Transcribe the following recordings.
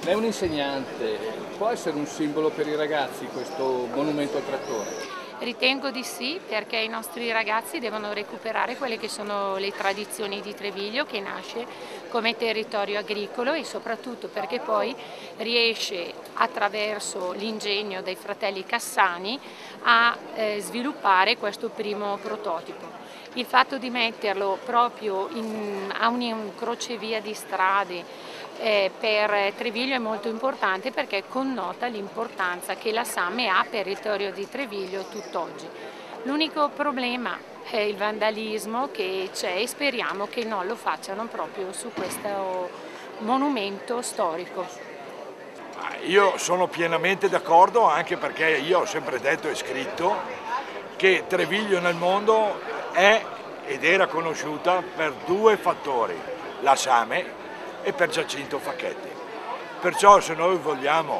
Lei è un insegnante, può essere un simbolo per i ragazzi questo monumento al trattore? Ritengo di sì, perché i nostri ragazzi devono recuperare quelle che sono le tradizioni di Treviglio, che nasce come territorio agricolo, e soprattutto perché poi riesce, attraverso l'ingegno dei fratelli Cassani, a sviluppare questo primo prototipo. Il fatto di metterlo proprio a un crocevia di strade per Treviglio è molto importante, perché connota l'importanza che la Same ha per il territorio di Treviglio tutt'oggi. L'unico problema è il vandalismo che c'è, e speriamo che non lo facciano proprio su questo monumento storico. Io sono pienamente d'accordo, anche perché io ho sempre detto e scritto che Treviglio nel mondo è ed era conosciuta per due fattori, la Same e per Giacinto Facchetti. Perciò se noi vogliamo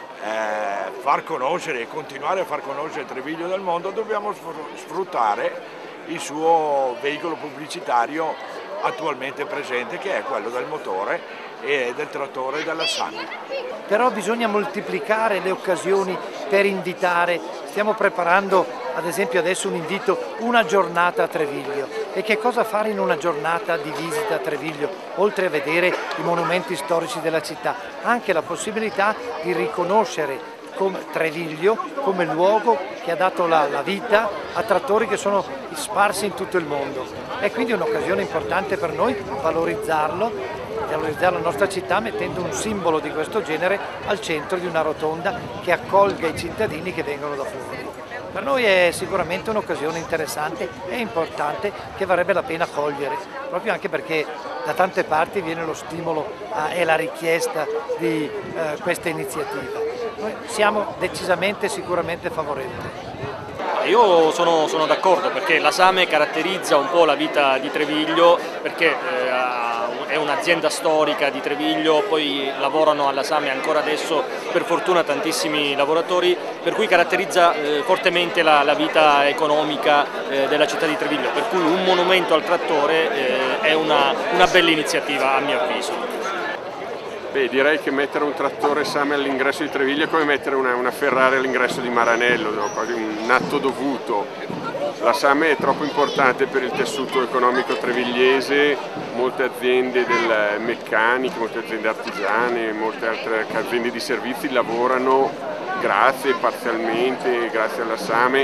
far conoscere e continuare a far conoscere Treviglio nel mondo, dobbiamo sfruttare il suo veicolo pubblicitario attualmente presente, che è quello del motore e del trattore della Same. Però bisogna moltiplicare le occasioni per invitare. Stiamo preparando ad esempio adesso un invito, una giornata a Treviglio. E che cosa fare in una giornata di visita a Treviglio? Oltre a vedere i monumenti storici della città, anche la possibilità di riconoscere Treviglio come luogo che ha dato la vita a trattori che sono sparsi in tutto il mondo. È quindi un'occasione importante per noi valorizzare la nostra città, mettendo un simbolo di questo genere al centro di una rotonda che accolga i cittadini che vengono da fuori. Per noi è sicuramente un'occasione interessante e importante, che varrebbe la pena cogliere, proprio anche perché da tante parti viene lo stimolo e la richiesta di questa iniziativa. Noi siamo decisamente, sicuramente favorevoli. Io sono d'accordo, perché la Same caratterizza un po' la vita di Treviglio, perché è un'azienda storica di Treviglio, poi lavorano alla Same ancora adesso per fortuna tantissimi lavoratori, per cui caratterizza fortemente la vita economica della città di Treviglio, per cui un monumento al trattore è una bella iniziativa, a mio avviso. Beh, direi che mettere un trattore Same all'ingresso di Treviglio è come mettere una Ferrari all'ingresso di Maranello, no? Quasi un atto dovuto. La Same è troppo importante per il tessuto economico trevigliese, molte aziende meccaniche, molte aziende artigiane, molte altre aziende di servizi lavorano parzialmente grazie alla Same,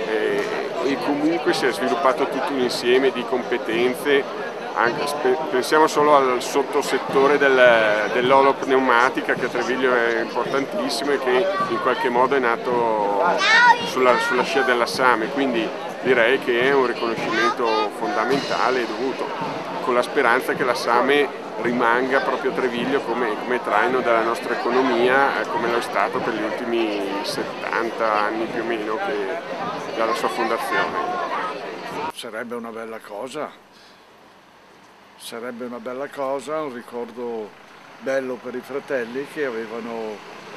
e comunque si è sviluppato tutto un insieme di competenze. Pensiamo solo al sottosettore dell'olopneumatica, che a Treviglio è importantissimo e che in qualche modo è nato sulla scia della Same, quindi direi che è un riconoscimento fondamentale e dovuto, con la speranza che la Same rimanga proprio a Treviglio come traino della nostra economia, come lo è stato per gli ultimi 70 anni più o meno dalla sua fondazione. Sarebbe una bella cosa. Sarebbe una bella cosa, un ricordo bello per i fratelli che avevano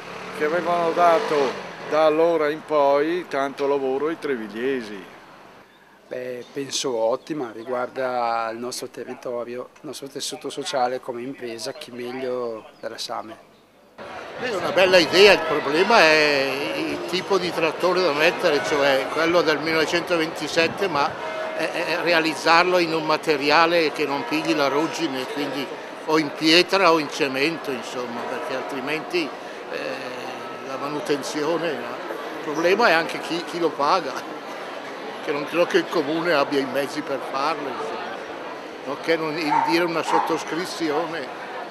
dato da allora in poi tanto lavoro ai trevigliesi. Beh, penso ottima, riguarda il nostro territorio, il nostro tessuto sociale come impresa, chi meglio della Same. È una bella idea, il problema è il tipo di trattore da mettere, cioè quello del 1927, ma realizzarlo in un materiale che non pigli la ruggine, quindi o in pietra o in cemento, insomma, perché altrimenti la manutenzione, il problema è anche chi lo paga, che non credo che il comune abbia i mezzi per farlo, insomma, nonché non indire una sottoscrizione.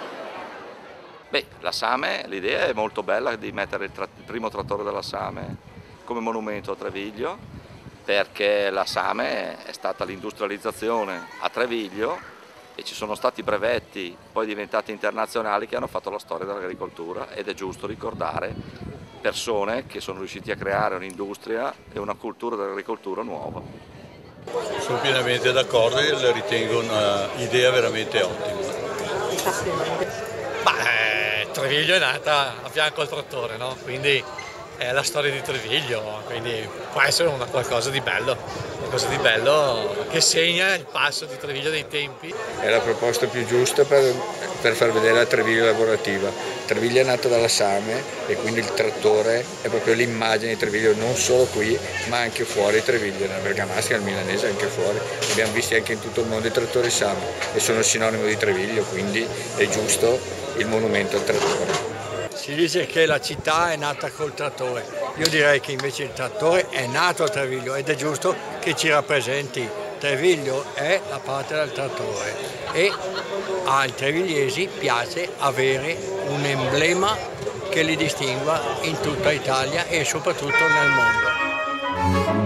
Beh, la Same, l'idea è molto bella di mettere il primo trattore della Same come monumento a Treviglio, perché la Same è stata l'industrializzazione a Treviglio e ci sono stati brevetti poi diventati internazionali che hanno fatto la storia dell'agricoltura, ed è giusto ricordare persone che sono riusciti a creare un'industria e una cultura dell'agricoltura nuova. Sono pienamente d'accordo e la ritengo un'idea veramente ottima. Treviglio è nata a fianco al trattore, no? Quindi è la storia di Treviglio, quindi può essere qualcosa di bello che segna il passo di Treviglio dei tempi. È la proposta più giusta per far vedere la Treviglio lavorativa. Treviglio è nato dalla Same e quindi il trattore è proprio l'immagine di Treviglio, non solo qui ma anche fuori Treviglio, nella Bergamasca, nel Milanese, anche fuori. Abbiamo visti anche in tutto il mondo i trattori Same e sono sinonimo di Treviglio, quindi è giusto il monumento al trattore. Si dice che la città è nata col trattore, io direi che invece il trattore è nato a Treviglio ed è giusto che ci rappresenti. Treviglio è la parte del trattore e ai trevigliesi piace avere un emblema che li distingua in tutta Italia e soprattutto nel mondo.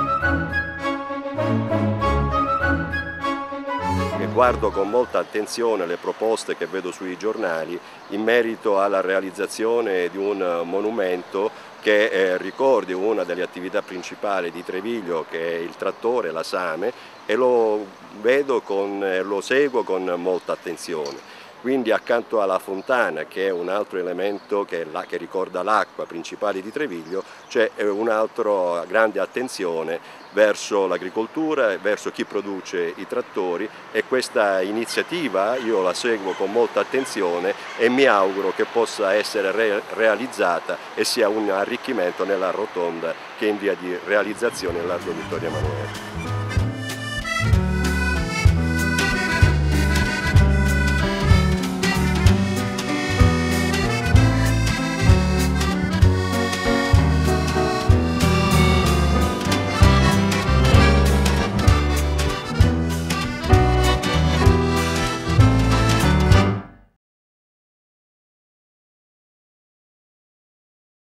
Guardo con molta attenzione le proposte che vedo sui giornali in merito alla realizzazione di un monumento che ricordi una delle attività principali di Treviglio, che è il trattore, la Same, e lo seguo con molta attenzione. Quindi accanto alla fontana, che è un altro elemento che ricorda l'acqua principale di Treviglio, c'è un'altra grande attenzione verso l'agricoltura e verso chi produce i trattori, e questa iniziativa io la seguo con molta attenzione e mi auguro che possa essere realizzata e sia un arricchimento nella rotonda che è in via di realizzazione in largo Vittorio Emanuele.